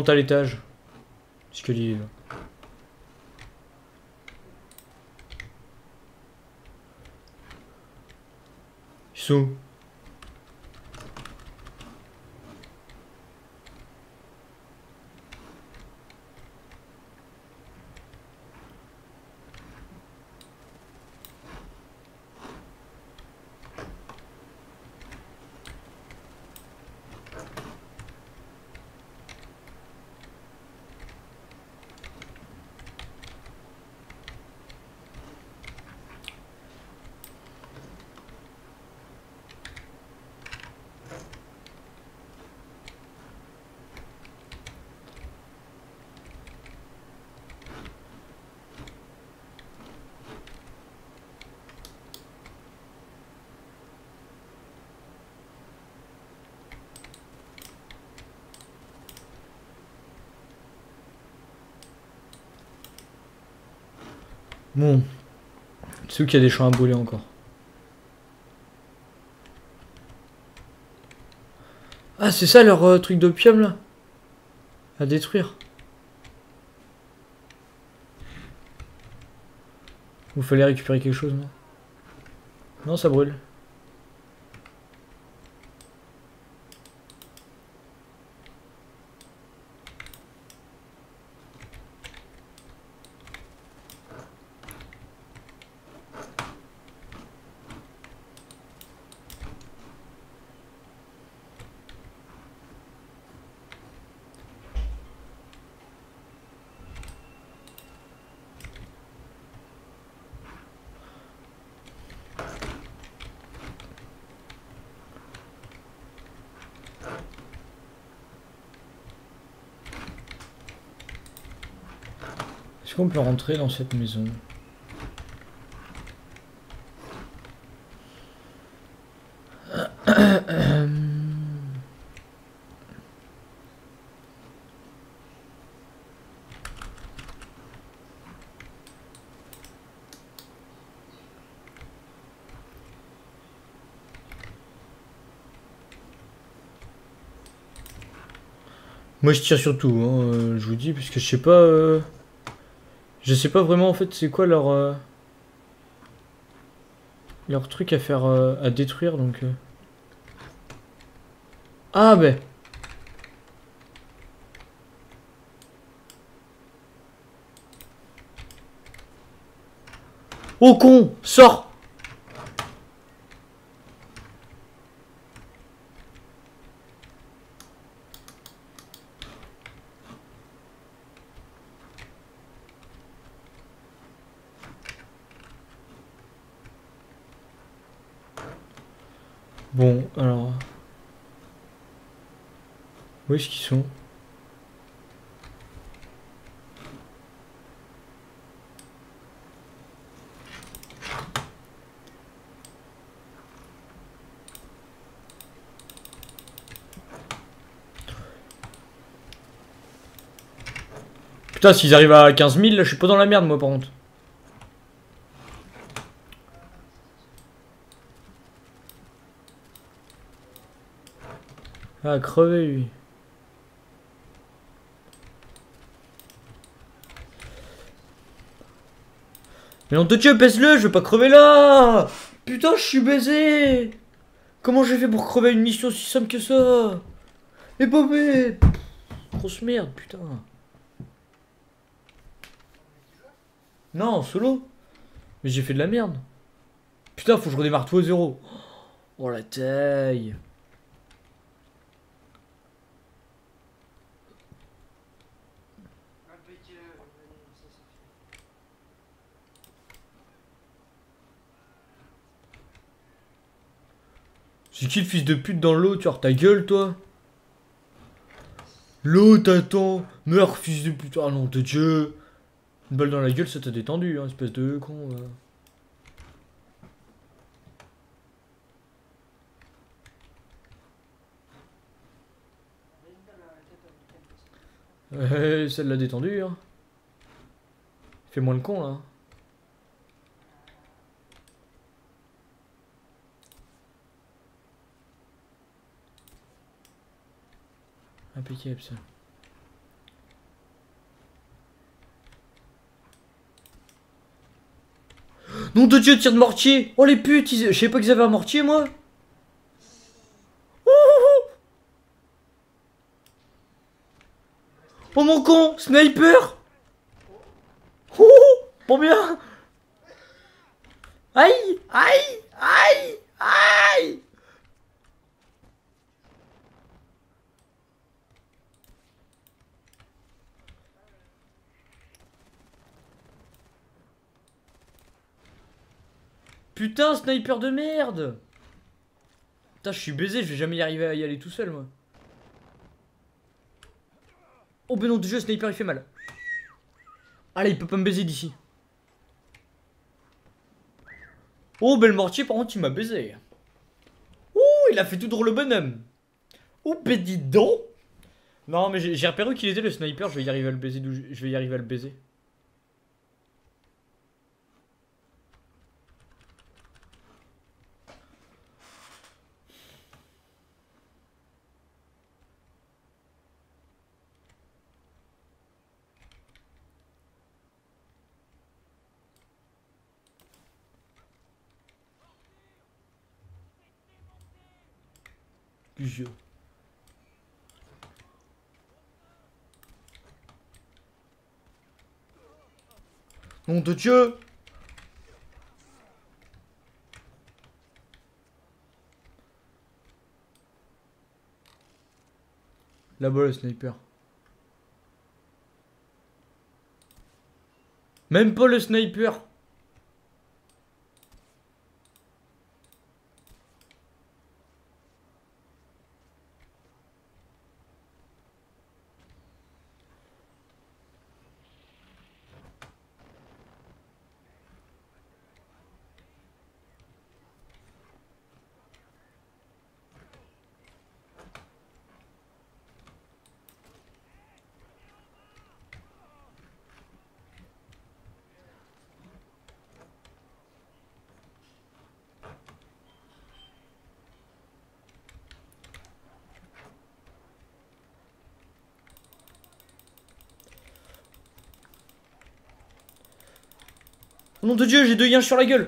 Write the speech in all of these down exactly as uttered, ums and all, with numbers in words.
monte à l'étage. Escalier là. Ils sont où? Bon. C'est où qu'il y a des champs à brûler encore? Ah, c'est ça leur euh, truc d'opium là? À détruire. Vous fallait récupérer quelque chose, non? Non, ça brûle. Est-ce qu'on peut rentrer dans cette maison? Moi je tire sur tout, hein, euh, je vous dis, parce que je sais pas... Euh... Je sais pas vraiment en fait c'est quoi leur... Euh... leur truc à faire... Euh, à détruire, donc... Euh... Ah ben... Oh con! Sors! Bon, alors... Où est-ce qu'ils sont? Putain, s'ils arrivent à quinze mille, là, je suis pas dans la merde, moi, par contre. Ah, crevé, lui. Mais non, de Dieu, baise-le, je veux pas crever là! Putain, je suis baisé! Comment j'ai fait pour crever une mission si simple que ça? Et Bobé! Grosse merde, putain. Non, en solo. Mais j'ai fait de la merde. Putain, faut que je redémarre tout à zéro. Oh la taille. C'est qui le fils de pute dans l'eau? Tu as ta gueule, toi? L'eau t'attend. Meurs, fils de pute. Ah non, de Dieu. Une balle dans la gueule, ça t'a détendu, hein, espèce de con. Euh. Ouais, ça l'a détendu, hein. Fais-moi le con, là. Impeccable, ça. Nom de Dieu, tir de mortier. Oh les putes, ils... je savais pas qu'ils avaient un mortier moi. Oh mon con, sniper. Oh, pas bien. Aïe, aïe, aïe, aïe. Putain, sniper de merde. Putain, je suis baisé, je vais jamais y arriver à y aller tout seul, moi. Oh, ben non, de jeu, sniper, il fait mal. Allez, il peut pas me baiser d'ici. Oh, ben le mortier, par contre, il m'a baisé. Ouh, il a fait tout drôle le bonhomme. Oh, ben dis donc. Non, mais j'ai repéré qu'il était le sniper, je vais y arriver à le baiser. Je vais y arriver à le baiser. Du jeu. Nom de Dieu. Là-bas le sniper. Même pas le sniper. Oh nom de Dieu, j'ai deux yens sur la gueule.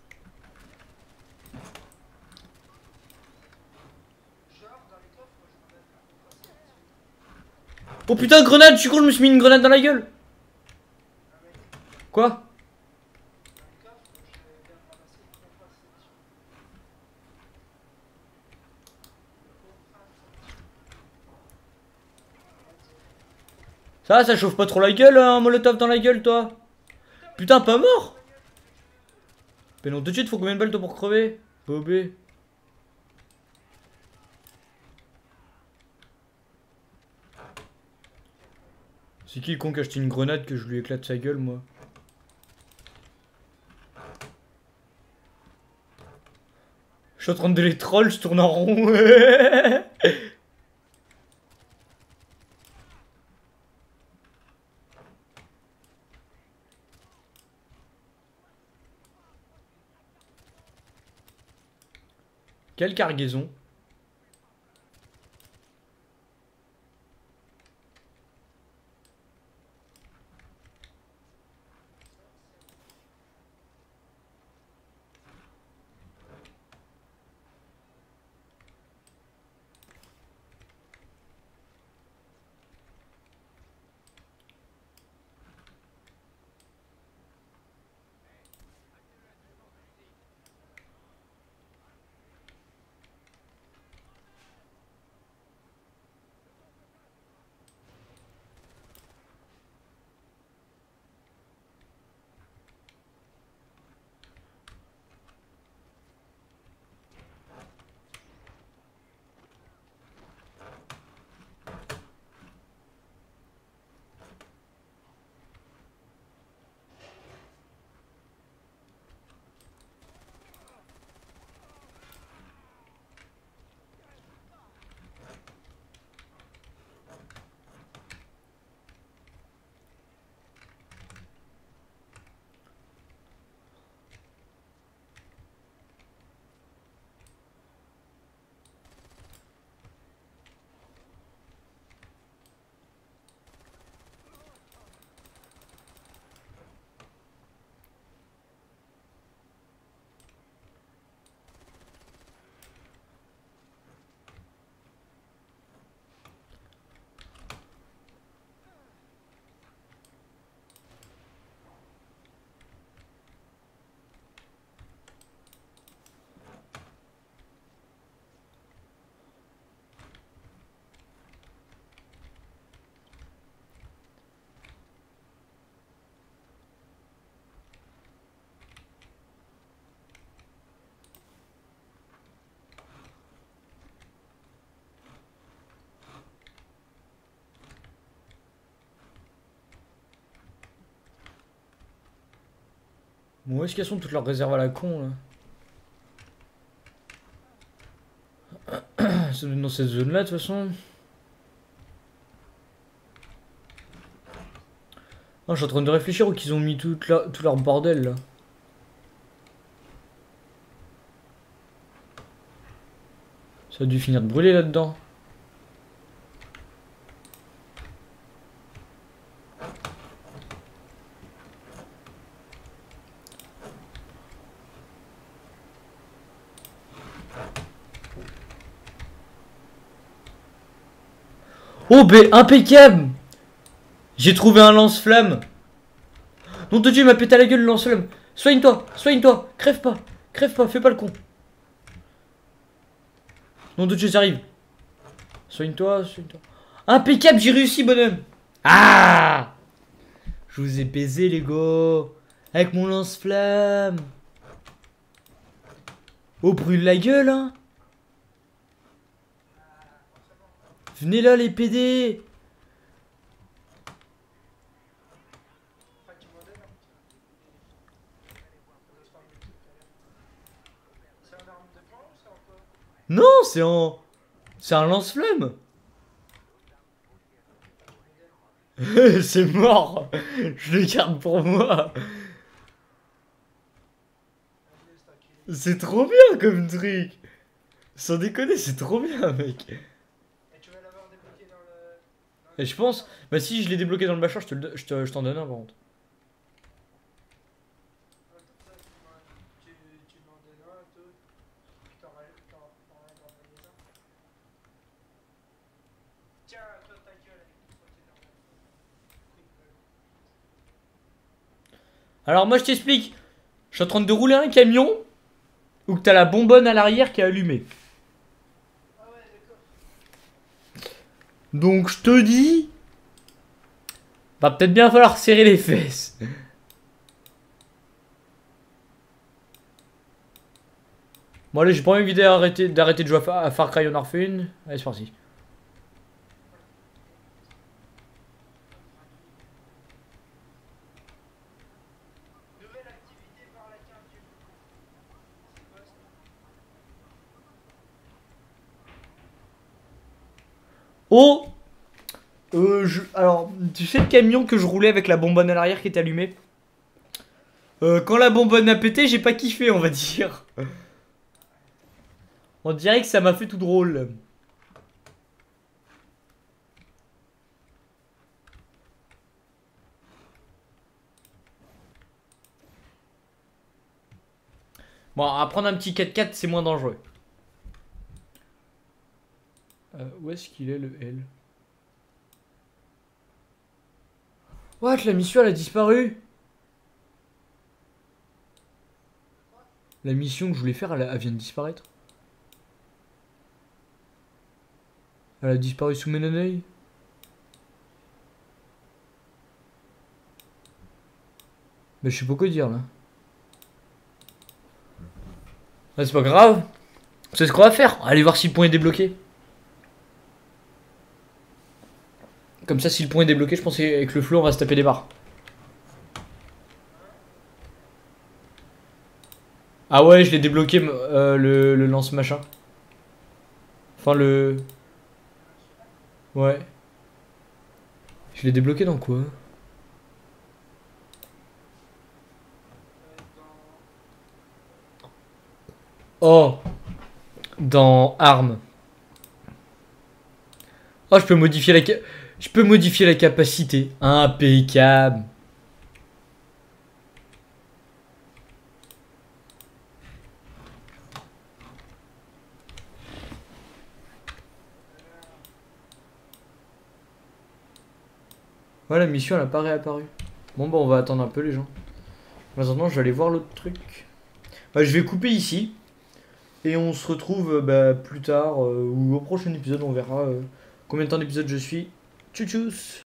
Oh putain, grenade, je suis con, je me suis mis une grenade dans la gueule. Quoi? Ça, ça chauffe pas trop la gueule, un molotov dans la gueule, toi? Putain, pas mort? Mais non, tout de suite, faut combien de balles toi pour crever? Bobé. C'est qui le con qui a acheté une grenade que je lui éclate sa gueule, moi? Je suis en train de les troll, je tourne en rond. Quelle cargaison? Bon, où est-ce qu'elles sont toutes leurs réserves à la con là? Ça doit être dans cette zone là de toute façon. Ah, je suis en train de réfléchir où qu'ils ont mis tout, la, tout leur bordel là. Ça a dû finir de brûler là-dedans. Oh, ben impeccable! J'ai trouvé un lance-flamme. Nom de Dieu, il m'a pété à la gueule le lance-flamme. Soigne-toi, soigne-toi, crève pas, crève pas, fais pas le con. Nom de Dieu, j'arrive. Soigne-toi, soigne-toi. Impeccable, j'ai réussi, bonhomme. Ah! Je vous ai baisé, les gars. Avec mon lance-flamme. Oh, brûle la gueule, hein. Venez là, les P D. Non, c'est en... C'est un lance-flamme. C'est mort. Je le garde pour moi. C'est trop bien comme truc. Sans déconner, c'est trop bien, mec. Et je pense... Bah si je l'ai débloqué dans le bachelor, je te le- je te- je t'en donne un par contre. Alors moi je t'explique. Je suis en train de rouler un camion où que t'as la bonbonne à l'arrière qui est allumée. Donc je te dis... Va peut-être bien falloir serrer les fesses. Bon allez, j'ai pas envie d'arrêter d'arrêter de jouer à Far Cry on en refait une. Allez, c'est parti. Oh euh, je... Alors, tu sais le camion que je roulais avec la bonbonne à l'arrière qui était allumée euh, Quand la bonbonne a pété, j'ai pas kiffé, on va dire. On dirait que ça m'a fait tout drôle. Bon, à prendre un petit quatre quatre, c'est moins dangereux. Euh, où est-ce qu'il est le L? What, la mission elle a disparu. La mission que je voulais faire, elle, a- elle vient de disparaître. Elle a disparu sous mes naneuils. Mais je sais pas quoi dire là. Ah, c'est pas grave. C'est ce qu'on va faire. Allez voir si le point est débloqué. Comme ça, si le point est débloqué, je pense qu'avec le flow, on va se taper des barres. Ah ouais, je l'ai débloqué, euh, le, le lance-machin. Enfin, le... Ouais. Je l'ai débloqué dans quoi? Oh! Dans armes. Oh, je peux modifier la... ca- Je peux modifier la capacité. Impeccable. Ouais, la mission, elle a pas réapparu. Bon, bah, on va attendre un peu, les gens. Maintenant, je vais aller voir l'autre truc. Bah, je vais couper ici. Et on se retrouve euh, bah, plus tard, euh, ou au prochain épisode, on verra euh, combien de temps d'épisode je suis. Tchou tchous.